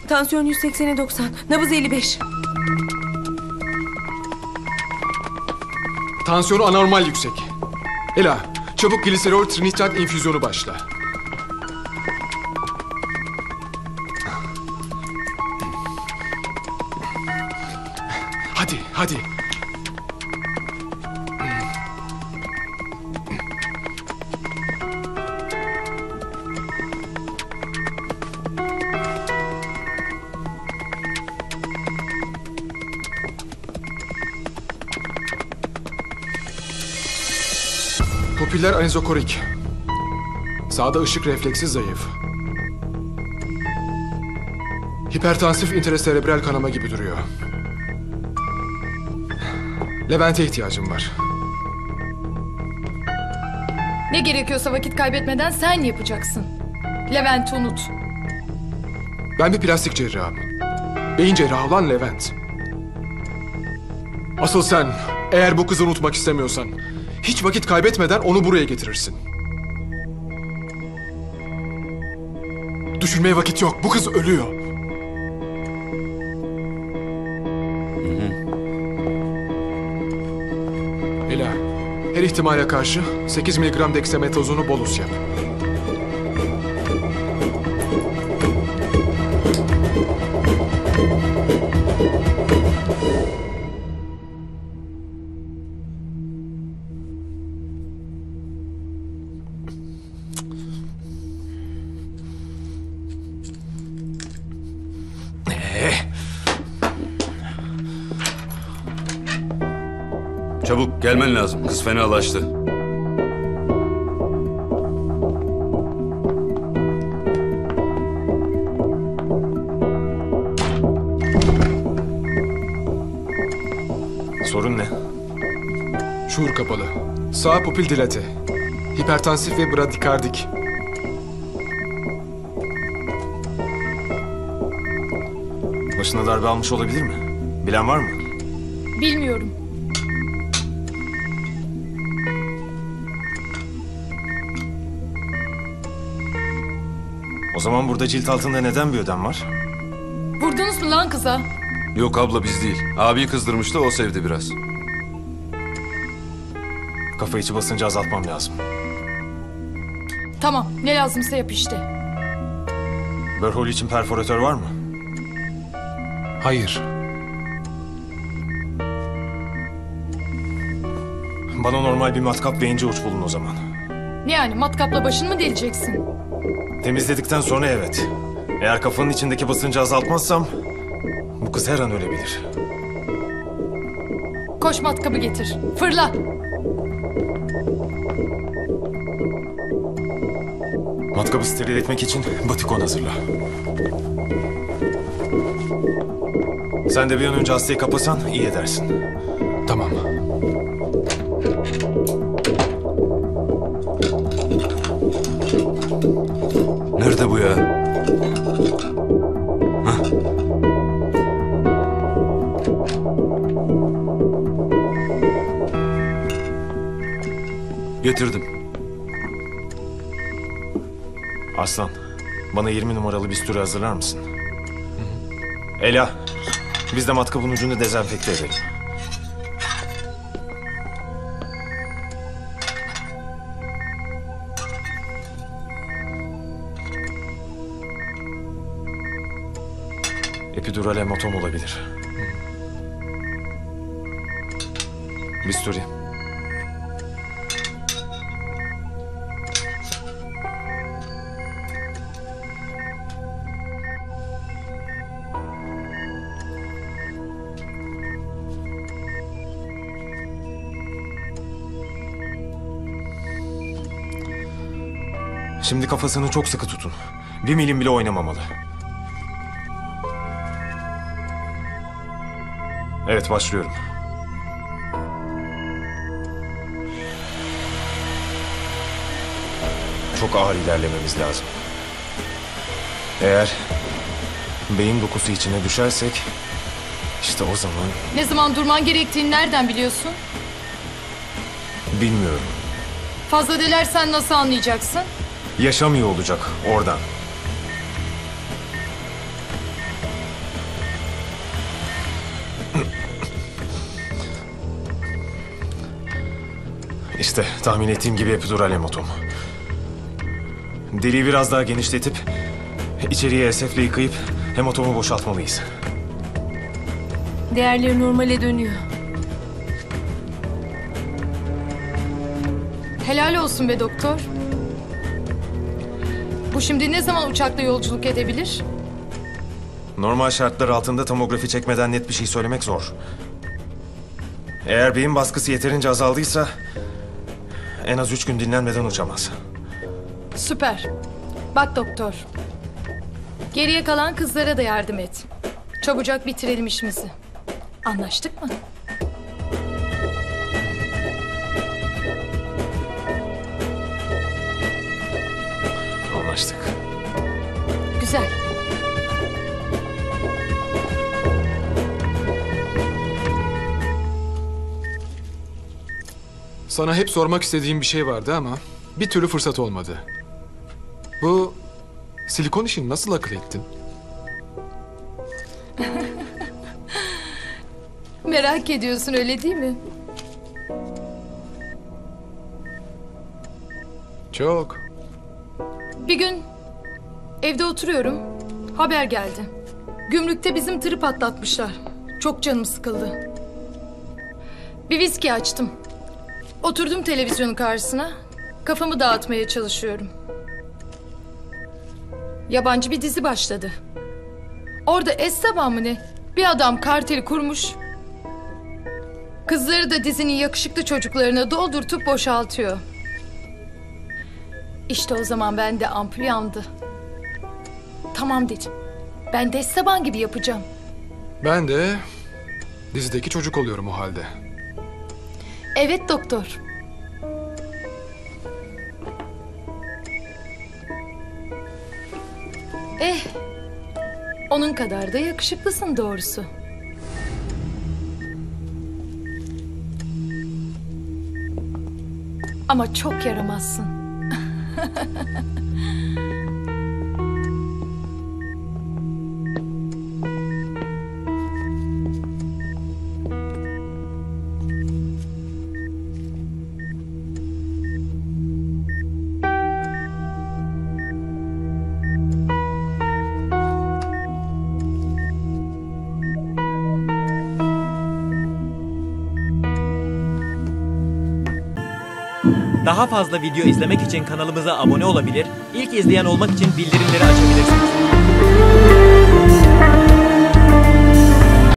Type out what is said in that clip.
Tansiyon 180'e 90. Nabız 55. Tansiyonu anormal yüksek. Ela, çabuk gliserol trinitrat infüzyonu başla. Hadi, hadi. Pupiller anizokorik. Sağda ışık refleksi zayıf. Hipertansif intraserebral kanama gibi duruyor. Levent'e ihtiyacım var. Ne gerekiyorsa vakit kaybetmeden sen yapacaksın. Levent'i unut. Ben bir plastik cerrahım. Beyin cerrahı olan Levent. Asıl sen, eğer bu kızı unutmak istemiyorsan, hiç vakit kaybetmeden onu buraya getirirsin. Düşünmeye vakit yok. Bu kız ölüyor. Ela, her ihtimale karşı 8 miligram deksametazonu bolus yap. Çabuk gelmen lazım. Kız fenalaştı. Sorun ne? Şuur kapalı. Sağ pupil dilate. Hipertansif ve bradikardik. Başına darbe almış olabilir mi? Bilen var mı? Bilmiyorum. O zaman burada cilt altında neden bir ödem var? Vurdunuz mu lan kıza? Yok abla biz değil. Abiyi kızdırmıştı, o sevdi biraz. Kafa içi basıncı azaltmam lazım. Tamam, ne lazımsa yap işte. Börhol için perforatör var mı? Hayır. Bana normal bir matkap ve ince uç bulun o zaman. Ne yani, matkapla başını mı deleceksin? Temizledikten sonra evet. Eğer kafanın içindeki basıncı azaltmazsam bu kız her an ölebilir. Koş matkabı getir. Fırla. Matkabı steril etmek için batikon hazırla. Sen de bir an önce hastayı kapasan iyi edersin. Tamam. Nerede bu ya? Hah. Getirdim. Aslan, bana 20 numaralı bisturi hazırlar mısın? Ela, biz de matkabın ucunu dezenfekte edelim. Epidural hematom olabilir. Bisturi. Şimdi kafasını çok sıkı tutun. 1 milim bile oynamamalı. Evet, başlıyorum. Çok ağır ilerlememiz lazım. Eğer beyin dokusu içine düşersek işte o zaman Ne zaman durman gerektiğini nereden biliyorsun? bilmiyorum. Fazla delersen nasıl anlayacaksın? Yaşamıyor olacak oradan. İşte tahmin ettiğim gibi epidural hematom. Deliği biraz daha genişletip içeriye esefle yıkayıp hematomu boşaltmalıyız. Değerleri normale dönüyor. Helal olsun be doktor. Bu şimdi ne zaman uçakla yolculuk edebilir? Normal şartlar altında tomografi çekmeden net bir şey söylemek zor. Eğer beyin baskısı yeterince azaldıysa en az 3 gün dinlenmeden uçamaz. Süper. Bak doktor. Geriye kalan kızlara da yardım et. Çabucak bitirelim işimizi. Anlaştık mı? Anlaştık. Güzel. Sana hep sormak istediğim bir şey vardı ama bir türlü fırsat olmadı. Bu silikon işini nasıl akıl ettin? Merak ediyorsun öyle değil mi? Çok. Bir gün evde oturuyorum. Haber geldi. Gümrükte bizim tırı patlatmışlar. Çok canım sıkıldı. Bir viski açtım. Oturdum televizyonun karşısına. Kafamı dağıtmaya çalışıyorum. Yabancı bir dizi başladı. Orada Esteban mı ne? Bir adam karteli kurmuş. Kızları da dizinin yakışıklı çocuklarına doldurtup boşaltıyor. İşte o zaman bende ampul yandı. Tamam dedim. Ben de Esteban gibi yapacağım. Ben de dizideki çocuk oluyorum o halde. Evet doktor. Onun kadar da yakışıklısın doğrusu. Ama çok yaramazsın. Daha fazla video izlemek için kanalımıza abone olabilir, ilk izleyen olmak için bildirimleri açabilirsiniz.